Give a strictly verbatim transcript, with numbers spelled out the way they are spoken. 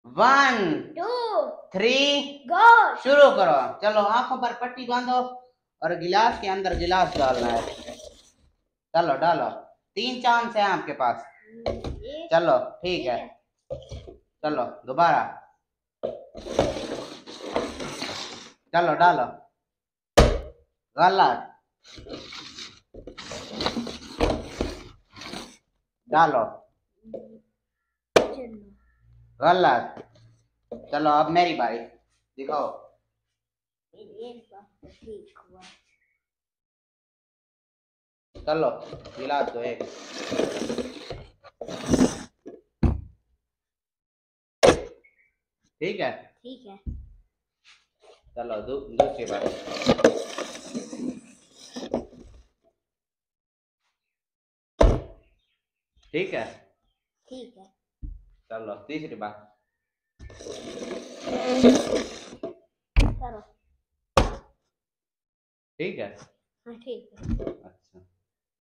One two three go. शुरू करो। चलो आंखों पर पट्टी बांधो और गिलास के अंदर गिलास डालना है। चलो डालो। तीन चांस है आपके पास। चलो ठीक है। चलो दोबारा। चलो डालो। गलत। डालो। गलत। चलो अब मेरी बारी। दिखाओ। ठीक हुआ। चलो गिलास दो एक। ठीक है। ठीक है। चलो दू, दूसरी बार। ठीक है। ठीक है। चलो तीसरी बार। करो। ठीक है। हाँ ठीक है। अच्छा।